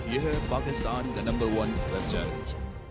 ये है पाकिस्तान का number 1 web channel.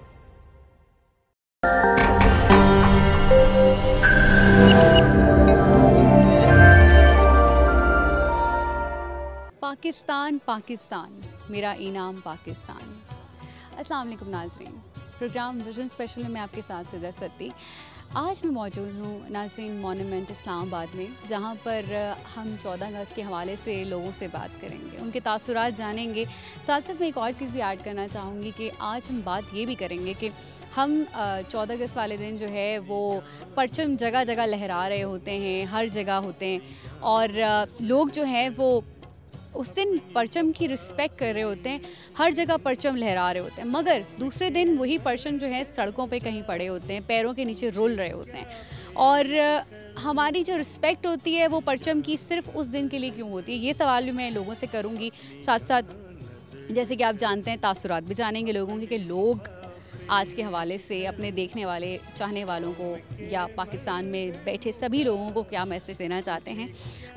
Pakistan Pakistan मेरा इनाम पाकिस्तान। अस्सलाम वालेकुम नाज़रीन, प्रोग्राम विजन स्पेशल में मैं आपके साथ सिदर सत्ती। आज मैं मौजूद हूँ नाज़रीन मॉन्यूमेंट इस्लामाबाद में, जहाँ पर हम 14 अगस्त के हवाले से लोगों से बात करेंगे, उनके तासुरात जानेंगे। साथ साथ मैं एक और चीज़ भी ऐड करना चाहूँगी कि आज हम बात ये भी करेंगे कि हम 14 अगस्त वाले दिन जो है वो परचम जगह जगह लहरा रहे होते हैं, हर जगह होते हैं, और लोग जो हैं वो उस दिन परचम की रिस्पेक्ट कर रहे होते हैं, हर जगह परचम लहरा रहे होते हैं। मगर दूसरे दिन वही परचम जो है सड़कों पे कहीं पड़े होते हैं, पैरों के नीचे रुल रहे होते हैं। और हमारी जो रिस्पेक्ट होती है वो परचम की सिर्फ उस दिन के लिए क्यों होती है, ये सवाल भी मैं लोगों से करूँगी। साथ साथ जैसे कि आप जानते हैं तासुरात भी जानेंगे लोगों के कि लोग आज के हवाले से अपने देखने वाले चाहने वालों को या पाकिस्तान में बैठे सभी लोगों को क्या मैसेज देना चाहते हैं।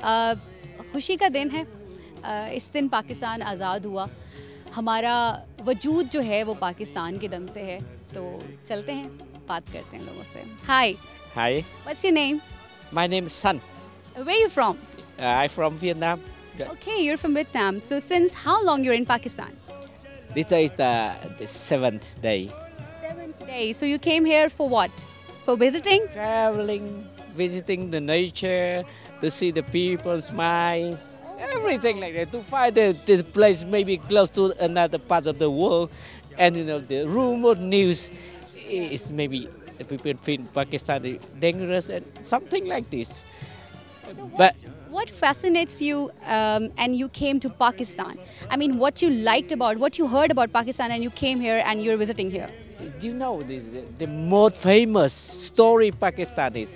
खुशी का दिन है, इस दिन पाकिस्तान आज़ाद हुआ, हमारा वजूद जो है वो पाकिस्तान के दम से है। तो चलते हैं, बात करते हैं लोगों से। Hi Hi, what's your name? my name is Sun. Where you from? I'm from Vietnam. Okay, you are from Vietnam. So since how long you are in Pakistan? This is the 7th day. 7th day. So you came here for what? For visiting? Traveling, visiting the nature, to see the people's smiles, everything like that. To find the place maybe close to another part of the world. And you know, the rumor news is maybe the people feel Pakistan is dangerous and something like this. So But what fascinates you and you came to Pakistan? I mean, what you liked about, what you heard about Pakistan and you came here and you're visiting here? you know this, the most famous story Pakistan is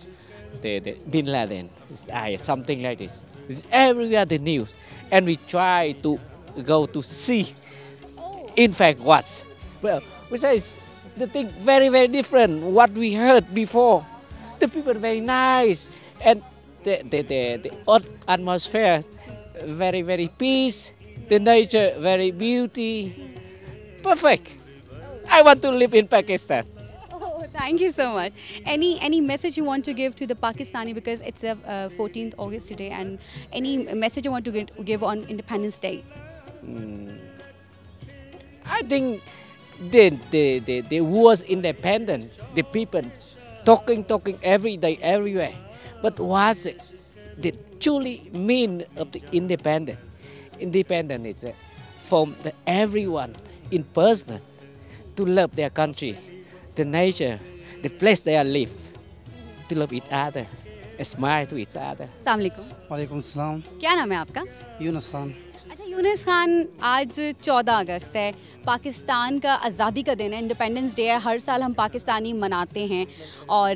the Bin Laden. Something like this. It's everywhere the news, and we try to go to see. Oh. In fact, what? Well, which is the thing very different. What we heard before, the people very nice, and the atmosphere very peace. The nature very beauty, perfect. I want to live in Pakistan. Oh, thank you so much. Any message you want to give to the Pakistani, because it's 14th August today, and any message you want to give on Independence Day? I think the was independent. The people talking every day, everywhere. But what's the truly mean of the independent? Independent is from everyone in person to love their country, the nature, the place they live, to love each other, smile to each other. अस्सलाम वालेकुम। वालेकुम सलाम। क्या नाम है आपका? यूनुस खान। अच्छा यूनुस खान, आज 14 अगस्त है, पाकिस्तान का आज़ादी का दिन है, इंडिपेंडेंस डे है। हर साल हम पाकिस्तानी मनाते हैं, और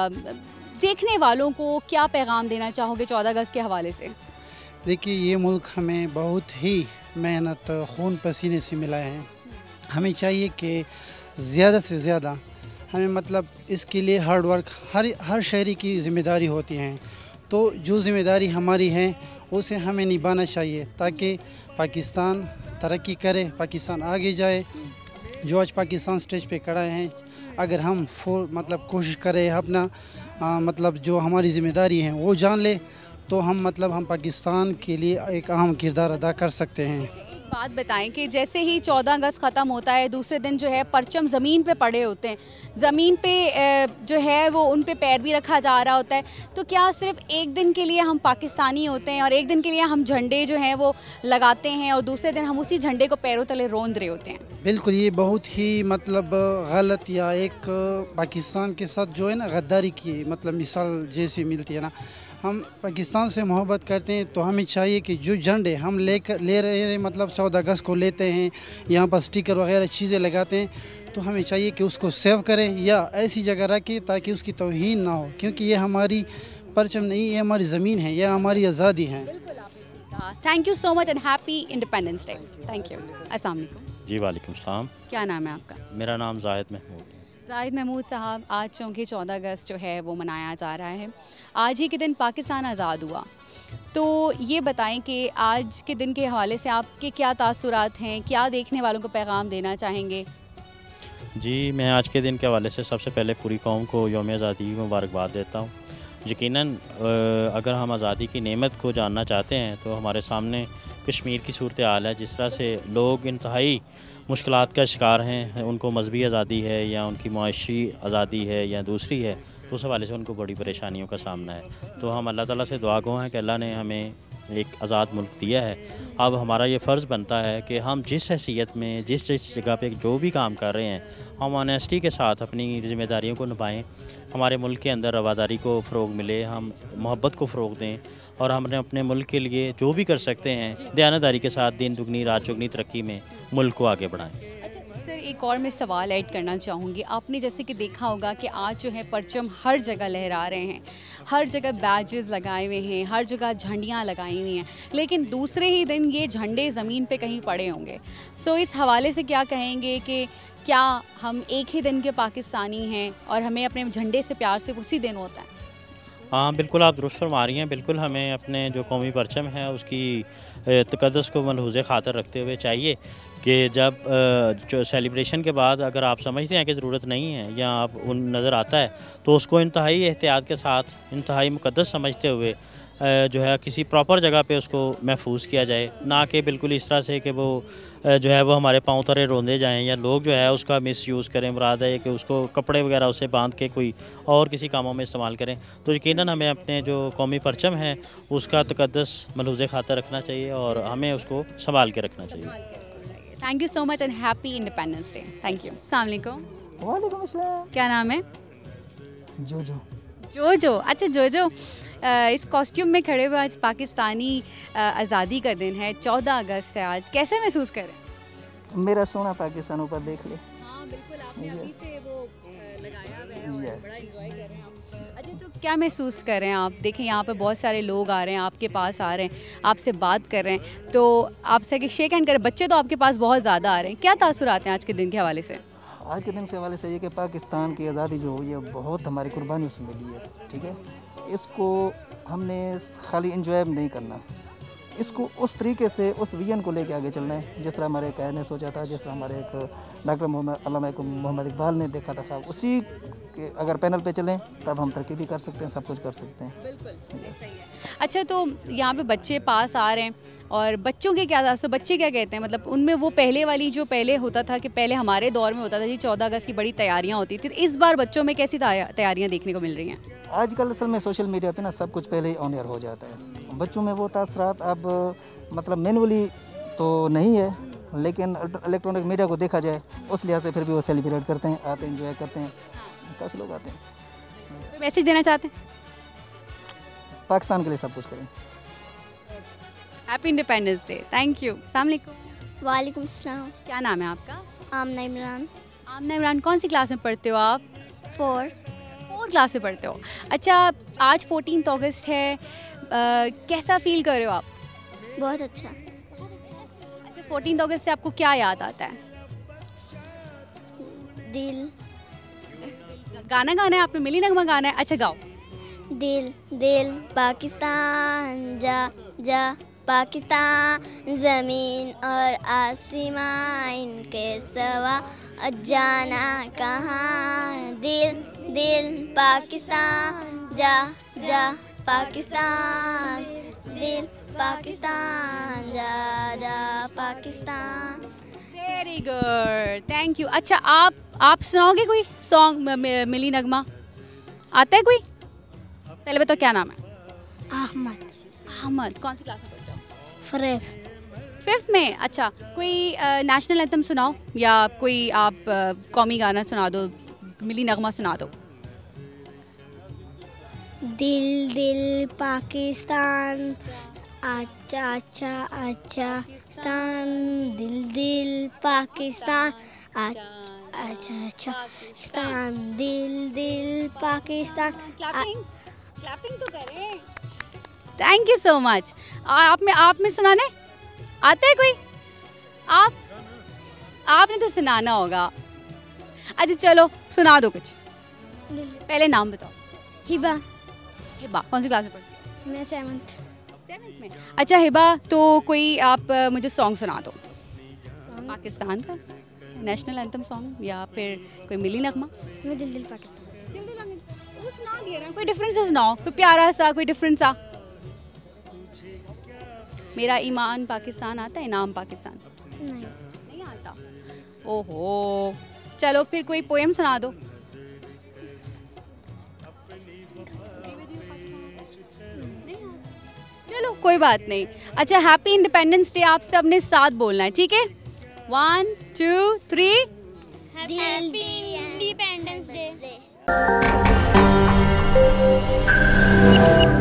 देखने वालों को क्या पैगाम देना चाहोगे 14 अगस्त के हवाले से? देखिए, ये मुल्क हमें बहुत ही मेहनत खून पसीने से मिला है। हमें चाहिए कि ज़्यादा से ज़्यादा हमें मतलब इसके लिए हार्ड वर्क हर शहरी की ज़िम्मेदारी होती है। तो जो ज़िम्मेदारी हमारी है उसे हमें निभाना चाहिए, ताकि पाकिस्तान तरक्की करे, पाकिस्तान आगे जाए। जो आज पाकिस्तान स्टेज पे खड़ा है, अगर हम मतलब कोशिश करें अपना मतलब जो हमारी ज़िम्मेदारी है वो जान ले, तो हम पाकिस्तान के लिए एक अहम किरदार अदा कर सकते हैं। एक बात बताएं कि जैसे ही 14 अगस्त ख़त्म होता है, दूसरे दिन जो है परचम ज़मीन पे पड़े होते हैं, ज़मीन पे जो है वो उन पे पैर भी रखा जा रहा होता है। तो क्या सिर्फ एक दिन के लिए हम पाकिस्तानी होते हैं और एक दिन के लिए हम झंडे जो हैं वो लगाते हैं, और दूसरे दिन हम उसी झंडे को पैरों तले रोंद रहे होते हैं? बिल्कुल, ये बहुत ही मतलब गलत, या एक पाकिस्तान के साथ जो है ना गद्दारी की मतलब मिसाल जैसी मिलती है ना। हम पाकिस्तान से मोहब्बत करते हैं तो हमें चाहिए कि जो झंडे हम ले रहे हैं, मतलब 14 अगस्त को लेते हैं, यहाँ पर स्टिकर वगैरह चीज़ें लगाते हैं, तो हमें चाहिए कि उसको सेव करें या ऐसी जगह रखें ताकि उसकी तौहीन ना हो, क्योंकि ये हमारी परचम नहीं, ये हमारी ज़मीन है, ये हमारी आज़ादी है। Thank you so much and happy independence day. Thank you. अस्सलाम वालेकुम। जी वालेकुम सलाम। क्या नाम है आपका? मेरा नाम जाहिद महमूद है। जाहिद महमूद साहब, आज चूँकि 14 अगस्त जो है वो मनाया जा रहा है, आज ही के दिन पाकिस्तान आज़ाद हुआ, तो ये बताएं कि आज के दिन के हवाले से आपके क्या तासुरात हैं, क्या देखने वालों को पैगाम देना चाहेंगे? जी, मैं आज के दिन के हवाले से सबसे पहले पूरी कौम को यौम आज़ादी की मुबारकबाद देता हूँ। यकीनन अगर हम आज़ादी की नेमत को जानना चाहते हैं तो हमारे सामने कश्मीर की सूरत हाल है। जिस तरह से लोग इंतहाई मुश्किलात का शिकार हैं, उनको मजहबी आज़ादी है या उनकी मुआशी आज़ादी है या दूसरी है, तो उस हवाले से उनको बड़ी परेशानियों का सामना है। तो हम अल्लाह ताला से दुआ गो हैं कि अल्लाह ने हमें एक आज़ाद मुल्क दिया है। अब हमारा ये फ़र्ज़ बनता है कि हम जिस हैसियत में जिस जगह पे जो भी काम कर रहे हैं, हम ऑनेस्टी के साथ अपनी ज़िम्मेदारियों को निभाएं। हमारे मुल्क के अंदर रवादारी को फ़रोग़ मिले, हम मोहब्बत को फ़रोग़ दें और हमने अपने मुल्क के लिए जो भी कर सकते हैं दयानतदारी के साथ दिन दुगनी रात चौगनी तरक्की में मुल्क को आगे बढ़ाएं। अच्छा सर, एक और मैं सवाल ऐड करना चाहूँगी। आपने जैसे कि देखा होगा कि आज जो है परचम हर जगह लहरा रहे हैं, हर जगह बैजेस लगाए हुए हैं, हर जगह झंडियाँ लगाई हुई हैं, लेकिन दूसरे ही दिन ये झंडे ज़मीन पे कहीं पड़े होंगे। सो इस हवाले से क्या कहेंगे कि क्या हम एक ही दिन के पाकिस्तानी हैं और हमें अपने झंडे से प्यार सिर्फ उसी दिन होता है? हाँ, बिल्कुल आप दुरुस्त फरमा रही हैं। बिल्कुल हमें अपने जो कौमी परचम है उसकी तक़द्दुस को मलहूज़ ख़ातर रखते हुए चाहिए कि जब जो सेलिब्रेशन के बाद अगर आप समझते हैं कि ज़रूरत नहीं है या आप उन नज़र आता है तो उसको इंतहाई एहतियात के साथ, इंतहाई मुक़द्दस समझते हुए जो है किसी प्रॉपर जगह पे उसको महफूज किया जाए, ना कि बिल्कुल इस तरह से कि वो जो है वो हमारे पाँव तले रोंदे जाएं या लोग जो है उसका मिसयूज़ करें। मुराद है कि उसको कपड़े वगैरह उससे बांध के कोई और किसी कामों में इस्तेमाल करें। तो यकीनन हमें अपने जो कौमी परचम है उसका तक़द्दुस मलहूज़ ख़ातर रखना चाहिए और हमें उसको संभाल के रखना चाहिए। Thank you so much and happy independence day. Thank you. अस्सलाम वालेकुम। वालेकुम अस्सलाम। क्या नाम है? जोजो। जोजो। अच्छा जोजो, इस कॉस्ट्यूम में खड़े हुए आज पाकिस्तानी आज़ादी का दिन है, 14 अगस्त है आज, कैसे महसूस कर रहे हैं? मेरा सोना पाकिस्तान ऊपर देख ले। हाँ बिल्कुल, आपने अभी से वो लगाया हुआ है और Yes. बड़ा एंजॉय कर रहे हैं आप। अच्छा तो क्या महसूस कर रहे हैं आप? देखें यहाँ पे बहुत सारे लोग आ रहे हैं, आपके पास आ रहे हैं, आपसे बात कर रहे हैं, तो आपसे कि शेक हैंड करें। बच्चे तो आपके पास बहुत ज़्यादा आ रहे हैं, क्या तासुरात हैं आज के दिन के हवाले से? आज के दिन के हवाले से ये कि पाकिस्तान की आज़ादी जो हुई है बहुत हमारी कुर्बानियों से मिली है, ठीक है। इसको हमने खाली इंजॉय नहीं करना, इसको उस तरीके से उस विजन को लेके आगे चलना है जिस तरह हमारे कहर ने सोचा था, जिस तरह हमारे एक डॉक्टर मोहम्मद इकबाल ने देखा था। उसी के अगर पैनल पे चलें तब हम तरक्की भी कर सकते हैं, सब कुछ कर सकते हैं। बिल्कुल सही है। अच्छा तो यहाँ पे बच्चे पास आ रहे हैं और बच्चों के क्या था, बच्चे क्या कहते हैं? मतलब उनमें वो पहले वाली जो पहले होता था कि पहले हमारे दौर में होता था जी 14 अगस्त की बड़ी तैयारियाँ होती थी, इस बार बच्चों में कैसी तैयारियाँ देखने को मिल रही हैं? आजकल असल में सोशल मीडिया पे ना सब कुछ पहले ही ऑन एयर हो जाता है। बच्चों में वो तासरात अब मतलब मैनुअली तो नहीं है, लेकिन इलेक्ट्रॉनिक मीडिया को देखा जाए उस लिहाज से फिर भी वो सेलिब्रेट करते हैं, आते हैं, एंजॉय करते हैं, काफ़ी लोग आते हैं। कोई मैसेज देना चाहते हैं? पाकिस्तान के लिए सब कुछ करें। Happy independence day. Thank you. अस्सलाम वालेकुम। वालेकुम सलाम। क्या नाम है आपका? आमना इमरान। आमना इमरान, कौन सी क्लास में पढ़ते हो आप? 4। 4 क्लास में पढ़ते हो। अच्छा आज 14 अगस्त है, कैसा फील कर रहे हो आप? बहुत अच्छा। अच्छा 14 अगस्त से आपको क्या याद आता है? दिल गाना गाना है आपने, मिली नगमा गाना है। अच्छा गाओ। दिल दिल पाकिस्तान जा जा पाकिस्तान, ज़मीन और आसमां इनके सवा जाना कहाँ। दिल दिल पाकिस्तान जा जा पाकिस्तान, दिल पाकिस्तान जा जा Pakistan. Very good, thank you. अच्छा आप सुनाओगे कोई सॉन्ग? मिली नगमा आता है कोई? पहले बताओ क्या नाम है? अहमद। अहमद। कौन सी क्लास में पढ़ते हो? फरेफ। 5th में। अच्छा कोई नेशनल एंथम सुनाओ या कोई आप कौमी गाना सुना दो, मिली नगमा सुना दो। दिल दिल पाकिस्तान अच्छा अच्छा अच्छा पाकिस्तान, दिल दिल पाकिस्तान अच्छा अच्छा पाकिस्तान, दिल दिल पाकिस्तान। क्लैपिंग तो करें। Thank you so much. आप में सुनाने आता है कोई? आपने तो सुनाना होगा। अच्छा चलो सुना दो कुछ। पहले नाम बताओ। हिबा। हिबा। कौन सी क्लास में पढ़ती हो? मैं 7th। 10th में। अच्छा हिबा, तो कोई आप मुझे सॉन्ग सुना दो पाकिस्तान का, नेशनल एंथम सॉन्ग या फिर कोई मिली नगमा। मैं दिल दिल पाकिस्तान। वो सुना दिया ना, कोई डिफरेंस सुनाओ, कोई प्यारा सा, कोई डिफरेंस सा। मेरा ईमान पाकिस्तान आता है, इनाम पाकिस्तान नहीं आता। ओहो, चलो फिर कोई पोएम सुना दो। चलो कोई बात नहीं। अच्छा, हैप्पी इंडिपेंडेंस डे आप सब ने साथ बोलना है, ठीक है? 1 2 3। Happy independence day.